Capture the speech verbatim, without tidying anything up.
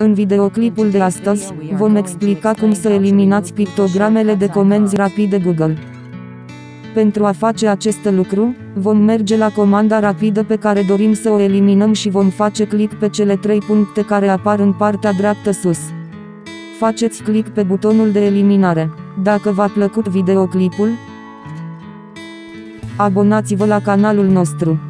În videoclipul de astăzi, vom explica cum să eliminați pictogramele de comenzi rapide Google. Pentru a face acest lucru, vom merge la comanda rapidă pe care dorim să o eliminăm și vom face click pe cele trei puncte care apar în partea dreaptă sus. Faceți click pe butonul de eliminare. Dacă v-a plăcut videoclipul, abonați-vă la canalul nostru.